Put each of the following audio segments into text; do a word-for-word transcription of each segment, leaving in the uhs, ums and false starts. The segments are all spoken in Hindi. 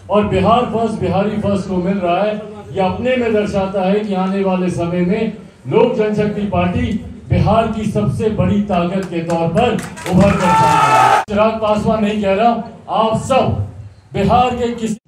और बिहार फर्स्ट बिहारी फर्स्ट को मिल रहा है, यह अपने में दर्शाता है कि आने वाले समय में लोक जनशक्ति पार्टी बिहार की सबसे बड़ी ताकत के तौर पर उभर कर सकती है। चिराग पासवान नहीं कह रहा, आप सब बिहार के किसी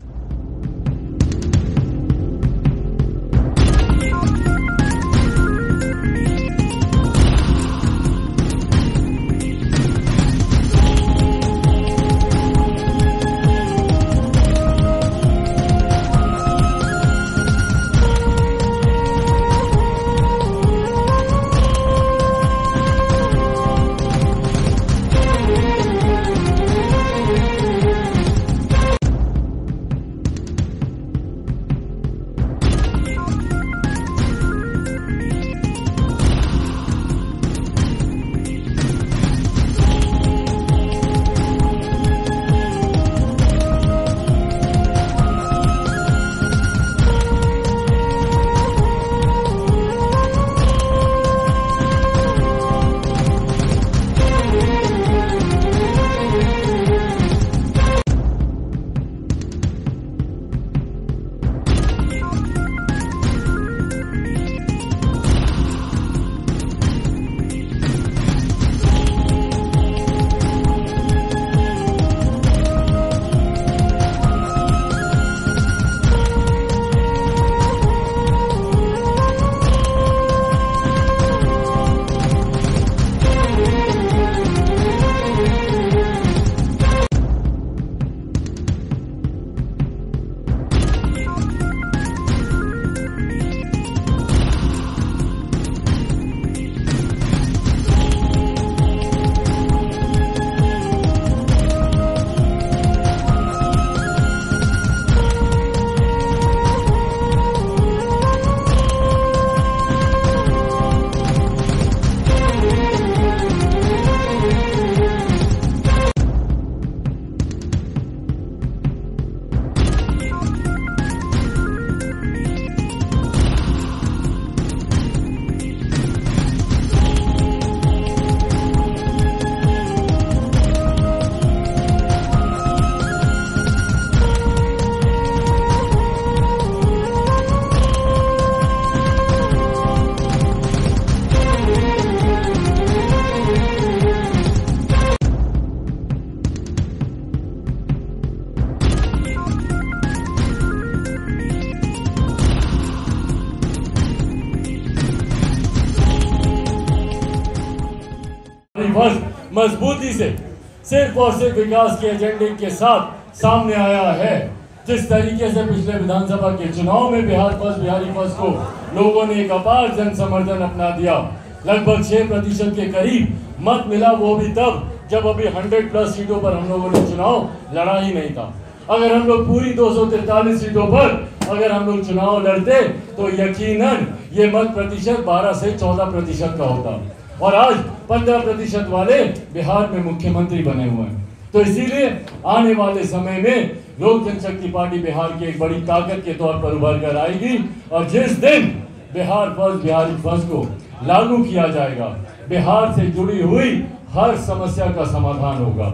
मजबूती से सिर्फ और सिर्फ विकास के एजेंडे के साथ सामने आया है। जिस तरीके से पिछले विधानसभा के चुनाव में बिहार फर्स्ट बिहारी फर्स्ट को लोगों ने एक अपार जन समर्थन अपना दिया, लगभग छह प्रतिशत के करीब मत मिला, वो भी तब जब अभी हंड्रेड प्लस सीटों पर हम लोगों ने चुनाव लड़ा ही नहीं था। अगर हम लोग पूरी दो सौ तैतालीस सीटों पर अगर हम लोग चुनाव लड़ते तो यकीनन ये मत प्रतिशत बारह से चौदह प्रतिशत का होता, और आज पंद्रह प्रतिशत वाले बिहार में मुख्यमंत्री बने हुए हैं। तो इसीलिए आने वाले समय में लोक जनशक्ति पार्टी बिहार की एक बड़ी ताकत के तौर पर उभर कर आएगी, और जिस दिन बिहार फर्स्ट बिहारी फर्स्ट को लागू किया जाएगा, बिहार से जुड़ी हुई हर समस्या का समाधान होगा।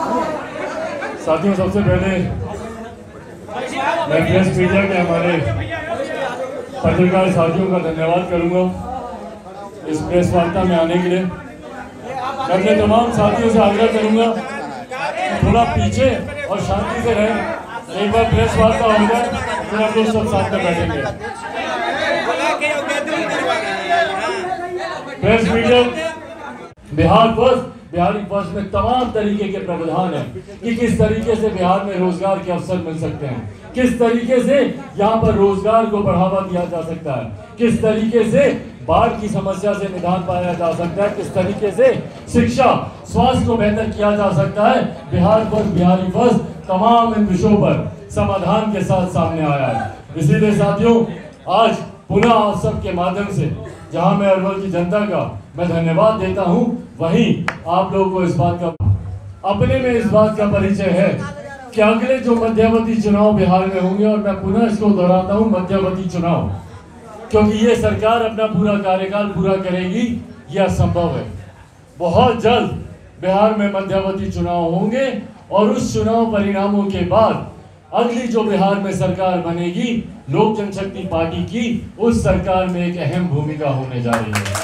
साथियों, सबसे पहले मैं प्रेस मीडिया के हमारे पत्रकार साथियों का धन्यवाद करूंगा इस प्रेस वार्ता में आने के लिए। मैं अपने तमाम साथियों से आग्रह करूंगा थोड़ा पीछे और शांति से रहें। एक बार प्रेस वार्ता हो जाए फिर हम लोग सब साथ में बैठेंगे। Press media Bihar first Bihari first में तमाम तरीके के प्रावधान है कि किस तरीके से बिहार में रोजगार के अवसर मिल सकते हैं, किस तरीके से यहाँ पर रोजगार को बढ़ावा दिया जा सकता है, किस तरीके से बाढ़ की समस्या से निदान पाया जा सकता है, किस तरीके से शिक्षा स्वास्थ्य को बेहतर किया जा सकता है। बिहार फर्स्ट बिहारी फर्स्ट तमाम इन विषयों पर समाधान के साथ सामने आया है। इसीलिए साथियों, आज पुनः आप सबके माध्यम से जहां मैं अरवल की जनता का मैं धन्यवाद देता हूं, वहीं आप लोगों को इस बात का अपने में इस बात का परिचय है कि अगले जो मध्यवर्ती चुनाव बिहार में होंगे, और मैं पुनः इसको दोहराता हूं, मध्यवर्ती चुनाव, क्योंकि ये सरकार अपना पूरा कार्यकाल पूरा करेगी यह संभव है। बहुत जल्द बिहार में मध्यवर्ती चुनाव होंगे और उस चुनाव परिणामों के बाद अगली जो बिहार में सरकार बनेगी लोक जनशक्ति पार्टी की, उस सरकार में एक अहम भूमिका होने जा रही है।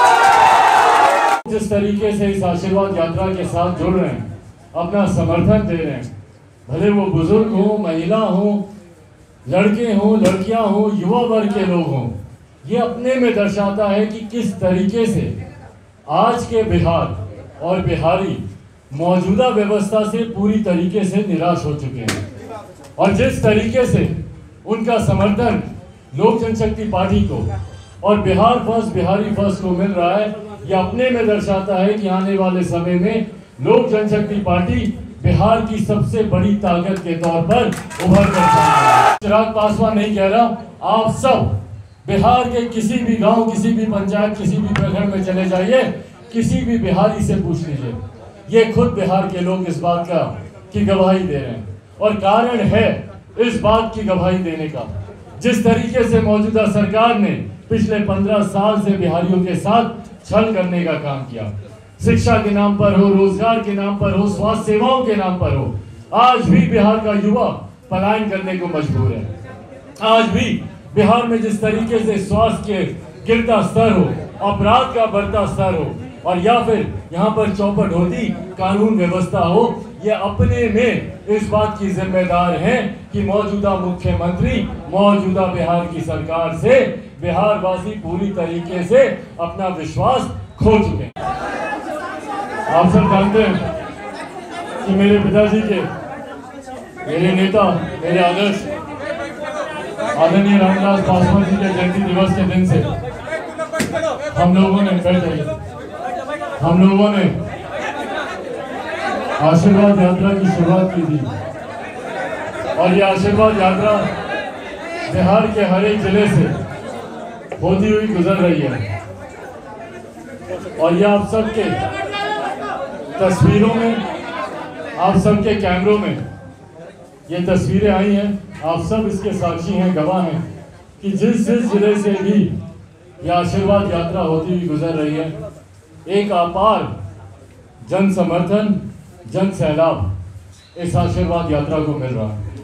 जिस तरीके से इस आशीर्वाद यात्रा के साथ जुड़ रहे हैं, अपना समर्थन दे रहे हैं, भले वो बुजुर्ग हो, महिला हो, लड़के हो, लड़कियां हो, युवा वर्ग के लोग हों, ये अपने में दर्शाता है कि किस तरीके से आज के बिहार और बिहारी मौजूदा व्यवस्था से पूरी तरीके से निराश हो चुके हैं। और जिस तरीके से उनका समर्थन लोक जनशक्ति पार्टी को और बिहार फर्स्ट, बिहारी फर्स्ट को मिल रहा है, यह अपने में दर्शाता है कि आने वाले समय में लोक जनशक्ति पार्टी बिहार की सबसे बड़ी ताकत के तौर पर उभर कर। चिराग पासवान नहीं कह रहा, आप सब बिहार के किसी भी गांव, किसी भी पंचायत, किसी भी प्रखंड में चले जाइए, किसी भी बिहारी से पूछ लीजिए, ये खुद बिहार के लोग इस बात का की गवाही दे रहे हैं। और कारण है इस बात की गवाही देने का, जिस तरीके से मौजूदा सरकार ने पिछले पंद्रह साल से बिहारियों के साथ छल करने का काम किया, शिक्षा के नाम पर हो, रोजगार के नाम पर हो, स्वास्थ्य सेवाओं के नाम पर हो, आज भी बिहार का युवा पलायन करने को मजबूर है। आज भी बिहार में जिस तरीके से स्वास्थ्य के गिरता स्तर हो, अपराध का बढ़ता स्तर हो, और या फिर यहाँ पर चौपट होती कानून व्यवस्था हो, ये अपने में इस बात की जिम्मेदार हैं कि मौजूदा मुख्यमंत्री, मौजूदा बिहार की सरकार से बिहार वासी पूरी तरीके से अपना विश्वास खो चुके हैं। आप सब जानते हैं कि मेरे पिताजी के, मेरे नेता, मेरे आदर्श आदरणीय रामदास पासवान जी के जयंती दिवस के दिन से हम लोगों ने बैठ जाइए हम लोगों ने आशीर्वाद यात्रा की शुरुआत की थी। और ये आशीर्वाद यात्रा बिहार के हर एक जिले से होती हुई गुजर रही है। और ये आप सबके तस्वीरों में, आप सबके कैमरों में ये तस्वीरें आई हैं, आप सब इसके साक्षी हैं, गवाह हैं कि जिस जिस जिले से भी ये आशीर्वाद यात्रा होती हुई गुजर रही है, एक अपार जन समर्थन, जन सैलाब इस आशीर्वाद यात्रा को मिल रहा है।